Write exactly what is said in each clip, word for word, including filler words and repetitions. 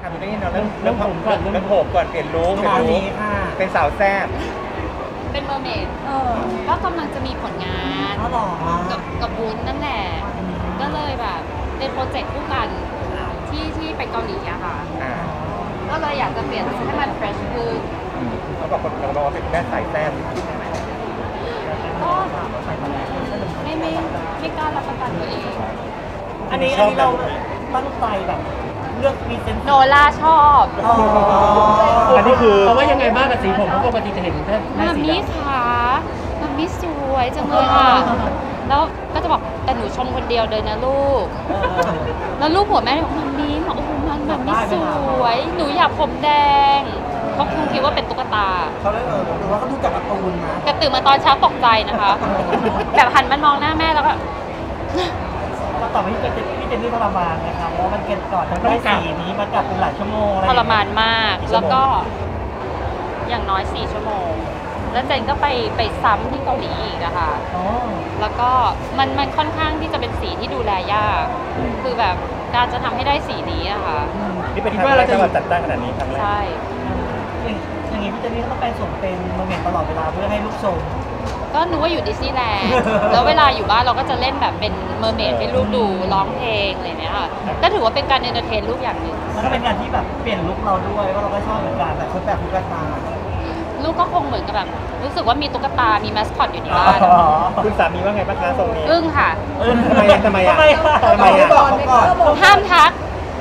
ทำได้เนาะเรื่องเรื่องผมก่อนเรื่องผมก่อนเปลี่ยนลุคเป็นลุคเป็นสาวแซ่บเป็นเมอร์เมดก็กำลังจะมีผลงานกับกับบุญนั่นแหละก็เลยแบบเป็นโปรเจกต์คู่กันที่ที่ไปเกาหลีอะค่ะก็เลยอยากจะเปลี่ยนลุคให้มันเฟรชขึ้นเขาบอกคนเราบอกว่าเป็นแม่สายแซ่บก็ไม่ไม่ไม่กล้ารับประกันตัวเองอันนี้อันนี้เราตั้งใจแบบเลือกมีเซนส์โนล่าชอบอันนี้คือเพราะว่ายังไงบ้างกับสีผมเพราะปกติจะเห็นแค่มัมมี่ขามัมมี่สวยจังเลยค่ะแล้วก็จะบอกแต่หนูชมคนเดียวเลยนะลูกแล้วลูกผัวแม่บอกมัมมี่บอกโอ้โหมันมัมมี่สวยหนูอยากผมแดงเขาคงคิดว่าเป็นตุ๊กตาเขาเลยเออหรือว่าเขาดูจากการ์ตูนนะกระตื่นมาตอนเช้าตกใจนะคะแบบหันมามองหน้าแม่แล้วก็ต่อไปพี่เจนพี่เจนนี่ทรมานนะครับเพราะมันเกินก่อนได้สีนี้มากลับเป็นหลายชั่วโมงทรมานมากแล้วก็อย่างน้อยสี่ชั่วโมงแล้วเจนก็ไปไปซ้ำที่เกาหลีอีกอะค่ะแล้วก็มันมันค่อนข้างที่จะเป็นสีที่ดูแลยากคือแบบการจะทำให้ได้สีนี้อะค่ะนี่เป็นครั้งแรกที่เราจัดได้ขนาดนี้ครั้งแรกใช่อย่างนี้พี่เจนนี่ต้องไปสวมเป็นโมเมนต์ตลอดเวลาเพื่อให้ลูกชมก็นึกว่าอยู่ดิสนีย์แลนด์แล้วเวลาอยู่บ้านเราก็จะเล่นแบบเป็นเมอร์เมดให้ลูกดูร้องเพลงอะไรเนี้ยค่ะก็ถือว่าเป็นการเอนเตอร์เทนลูกอย่างหนึ่งมันก็เป็นการที่แบบเปลี่ยนลุคเราด้วยว่าเราก็ชอบเหมือนกันแบบชุดแบบตุ๊กตาลูกก็คงเหมือนกับแบบรู้สึกว่ามีตุ๊กตา มีมาสคอตอยู่ในบ้านคุณสามีว่าไงบ้างคะทรงนี้อึ้งค่ะทำไมทำไมอ่ะทำไมอ่ะห้ามทัก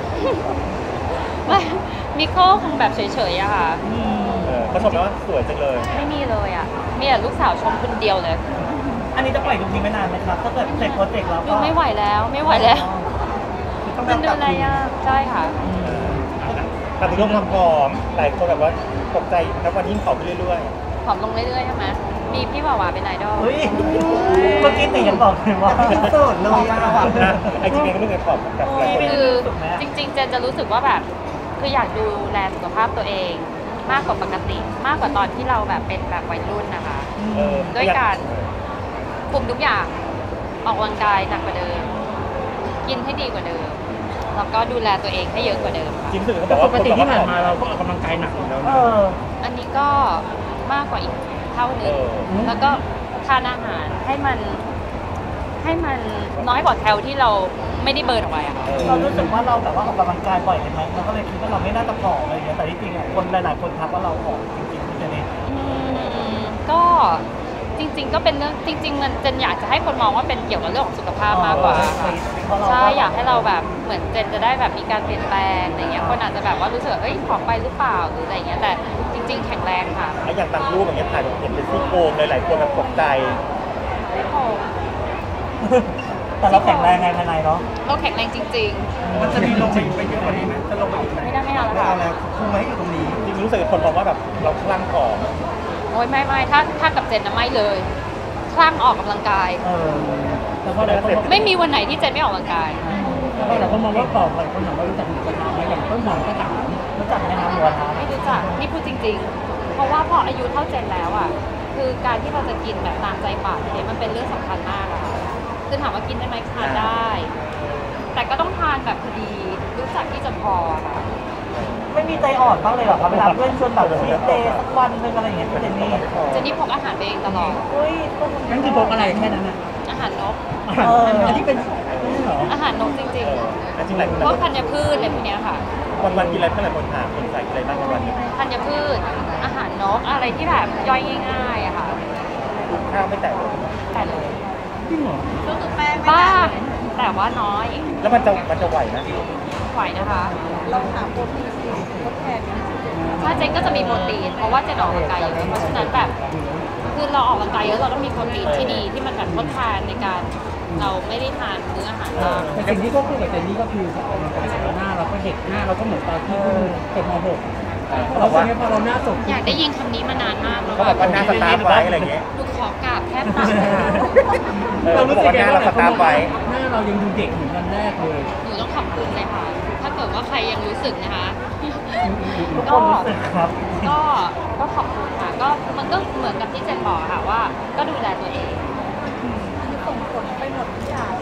ไม่มิโก้คงแบบเฉยๆอะค่ะเขาชมว่าสวยจังเลยไม่มีเลยอ่ะมีแต่ลูกสาวชมคนเดียวเลยอันนี้จะปล่อยลุคนี้ไม่นานไหมครับถ้าเกิดเสร็จโปรเจกต์แล้วก็ไม่ไหวแล้วไม่ไหวแล้วมันดูอะไรอ่ะใช่ค่ะทำเรื่องความผอมหลายคนแบบว่าตกใจแล้ววันยิ่งผอมเรื่อยๆผอมลงเรื่อยๆใช่ไหมมีพี่บ่าวาเป็นไอดอลเฮ้ยเมื่อกี้ติยังบอกเลยว่าสุดเลยอ่ะไอ้จริงๆก็เรื่องผอมแบบคือจริงๆเจนจะรู้สึกว่าแบบคืออยากดูแลสุขภาพตัวเองมากกว่าปกติมากกว่าตอนที่เราแบบเป็นแบบวัยรุ่นนะคะด้วยการคุมทุกอย่างออกกำลังกายหนักกว่าเดิมกินให้ดีกว่าเดิมแล้วก็ดูแลตัวเองให้เยอะกว่าเดิมจริงๆแต่ปกติที่ผ่านมาเราก็ออกกำลังกายหนักอยู่แล้วอันนี้ก็มากกว่าอีกเท่านึงแล้วก็ทานอาหารให้มันให้มันน้อยกว่าแคลที่เราไม่ได้เบิร์นออกไปอะเรารู้สึกว่าเราแบบว่าออกกำลังกายบ่อยเลยไหมเราก็เลยคิดว่าเราไม่น่าจะผอมอะไรอย่างเงี้ยแต่ที่จริงอ่ะคนหลายๆคนทักว่าเราผอมจริงๆพี่เจนนี่ก็จริงๆก็เป็นเรื่องจริงๆมันเจนอยากจะให้คนมองว่าเป็นเกี่ยวกับเรื่องของสุขภาพมากกว่าใช่อยากให้เราแบบเหมือนเจนจะได้แบบมีการเปลี่ยนแปลงอะไรเงี้ยคนอาจจะแบบว่ารู้สึกเอ้ยผอมไปหรือเปล่าหรืออะไรเงี้ยแต่จริงๆแข็งแรงค่ะแล้วอย่างบางรูปอย่างเงี้ยถ่ายเห็นเป็นซี่โครงเลยหลายคนแบบตกใจซี่โครงแต่เราแข็งแรงไงภายในเนาะเราแข็งแรงจริงๆมันจะมีลงไปเยอะกว่านี้ไหมจะลงไปอีกไหมไม่ได้ไม่เอาแล้วค่ะคงไม่อยู่ตรงนี้จริงรู้สึกคนบอกว่าแบบเราคลั่งผอมโอ้ยไม่ไม่ถ้าถ้ากับเจนนะไม่เลยคลั่งออกกำลังกายไม่มีวันไหนที่เจนไม่ออกกำลังกายแต่คนมองว่าผอมหลายคนถามว่ารู้จักหมูกระทะไหมอย่างต้นหอมก็ถามรู้จักไหมคะหมูกระทะไม่รู้จักนี่พูดจริงๆเพราะว่าพออายุเท่าเจนแล้วอ่ะคือการที่เราจะกินแบบตามใจปากเนี่ยมันเป็นเรื่องสำคัญมากอะค่ะคือถามว่ากินได้ไหมทานได้แต่ก็ต้องทานแบบพอดีรู้จักที่จะพอค่ะไม่มีใจอ่อนบ้างเลยหรอครับเวลาเพื่อนชวนแบบชีทเดย์สักวันนึงอะไรอย่างเงี้ยเจนนี่เจนนี่พกอาหารไปเองตลอดนั่นคือพกอะไรแค่นั้นนะอาหารนกอันที่เป็นอาหารนกจริงๆพวกธัญพืชอะไรพวกนี้ค่ะวันวันกินอะไรเพื่อนหลายคนถามคนใส่อะไรบ้างวันนี้ธัญพืชอาหารนกอะไรที่แบบย่อยง่ายๆอะค่ะข้าวไม่แตะเลยแตะเลยจริงเหรอก็คือแป้งบ้างแต่ว่าน้อยแล้วมันจะมันจะไหวนะไหวนะคะเราหาโปรตีนทดแทนถ้าเจนก็จะมีโปรตีนเพราะว่าเจนออกกำลังกายเยอะเพราะฉะนั้นแบบคือเราออกกำลังกายเยอะเราต้องมีโปรตีนที่ดีที่มันแบบทดแทนในการเราไม่ได้ทานมื้ออาหารบ้างแต่สิ่งที่ก็คุยกับเจนนี่ก็คือออกกำลังกายเสร็จแล้วหน้าเราก็เด็กหน้าเราก็เหมือนตอนที่เกิดม หกเราบอกว่าพอเราหน้าสดอยากได้ยินคำนี้มานานมากแล้วเขาบอกว่าหน้าสตาร์ฟไว้อะไรเงี้ยลูกขอกราบแทบตายเรารู้สึกไงว่าสตาร์ฟไว้หน้าเรายังดูเด็กเหมือนวันแรกเลยหนูต้องขอบคุณเลยค่ะถ้าเกิดว่าใครยังรู้สึกนะคะก็ก็ก็ขอบคุณค่ะก็มันก็เหมือนกับที่เจนบอกค่ะว่าก็ดูแลตัวเองส่งผลไปหมดทุกอย่างส่งผลไป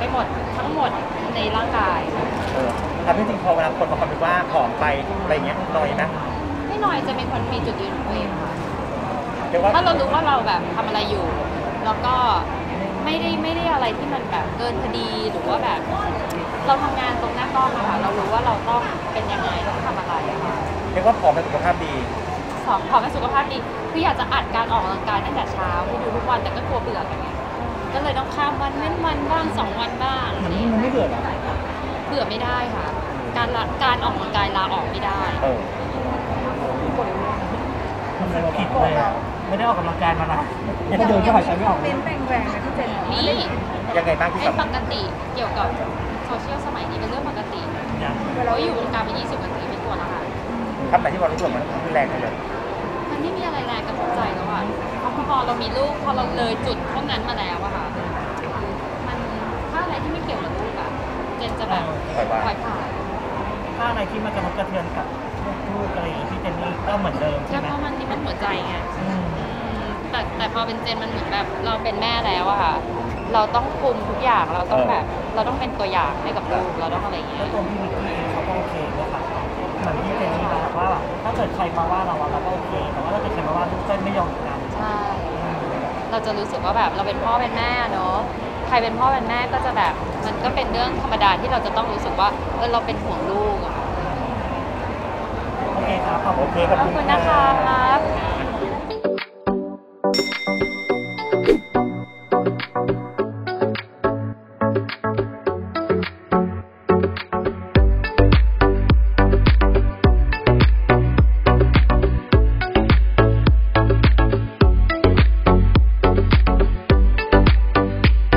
ไปหมดทั้งหมดในร่างกายเออทำให้จริงพอเวลาคนมาคอมเมนต์ว่าผอมไปอะไรเงี้ยหน่อยนะไม่น้อยจะเป็นคนมีจุดยืนของตัวเองค่ะเรียกว่าถ้าเรารู้ว่าเราแบบทำอะไรอยู่ แล้วก็ไม่ได้ไม่ได้อะไรที่มันแบบเกินพอดีหรือว่าแบบ เราทำงานตรงหน้ากล้องอะค่ะเรารู้ว่าเราต้องเป็นยังไงต้องทำอะไรอะค่ะเรียกว่าผอมเป็นสุขภาพดีสองขอให้สุขภาพดีคืออยากจะอัดการออกกำลังกายตั้งแต่เช้าให้ดูทุกวันแต่ก็กลัวเบื่อกันไงก็เลยต้องข้ามวันเว้นวันบ้างสองวันบ้างมันมันไม่เบื่อหรอเบื่อไม่ได้ค่ะ การละการออกกำลังกายลาออกไม่ได้เออมันเลยผิดเลยอะไม่ได้ออกกำลังกายมานานก็เดินก็หายใจไม่ออกเป็นแรงแรงนะพี่เจนนี่ยังไงบ้างที่เป็แบนบปกติเกี่ยวกับโซเชียลสมัยนี้เป็นเรื่องปกติยังเราอยู่วงการมายี่สิบกว่าปีไม่กลัวแล้วค่ะคำไหนที่เรารู้สึกมันรุนแรงเลยมันไม่มีอะไรแรงกระทบใจแล้วอ่ะเพราะพอเรามีลูกพอเราเลยจุดพวกนั้นมาแล้วอะค่ะ มันถ้าอะไรที่ไม่เกี่ยวกับลูกอะเจนจะแบบปล่อยวางปล่อยผ่านถ้าอะไรที่มันกระทบกระเทือนกับลูกๆอะไรอย่างงี้พี่เจนนี่ก็เหมือนเดิมแค่ใช่ไหมเพราะมันนี่มันหัวใจไงอืมอืมแต่แต่พอเป็นเจนมันเหมือนแบบเราเป็นแม่แล้วอะค่ะ เราต้องคุมทุกอย่างเราต้องแบบ เราต้องเป็นตัวอย่างให้กับลูกเราต้องอะไรอย่างเงี้แล้ยวตัวพี่วิกกี้เองเขาก็โอเคนะคะเหมือนพี่เจนนี่บอกว่าแบบถ้าเกิดใครมาว่าเราอะเราก็โอเค แต่ว่าถ้าเกิดใครมาว่าลูกก็ไม่ยอมเหมือนกันใช่ เราจะรู้สึกว่าแบบเราเป็นพ่อเป็นแม่เนอะใครเป็นพ่อเป็นแม่ก็จะแบบมันก็เป็นเรื่องธรรมดาที่เราจะต้องรู้สึกว่าเออเราเป็นห่วงลูกอะค่ะโอเคครับขอบโอคุณเคครับขอบขอบคุคุณณนะคะค่ะ